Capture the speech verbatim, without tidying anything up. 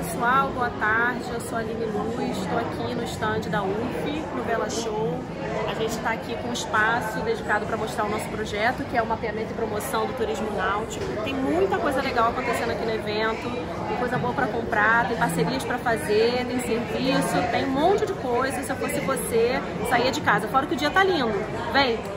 pessoal, boa tarde, eu sou a Aline Luz, estou aqui no stand da U F, no Vela Show. A gente está aqui com um espaço dedicado para mostrar o nosso projeto, que é o mapeamento e promoção do turismo náutico. Tem muita coisa legal acontecendo aqui no evento, tem coisa boa para comprar, tem parcerias para fazer, tem serviço, tem um monte de coisa. Se eu fosse você, saía de casa, fora que o dia tá lindo. Vem!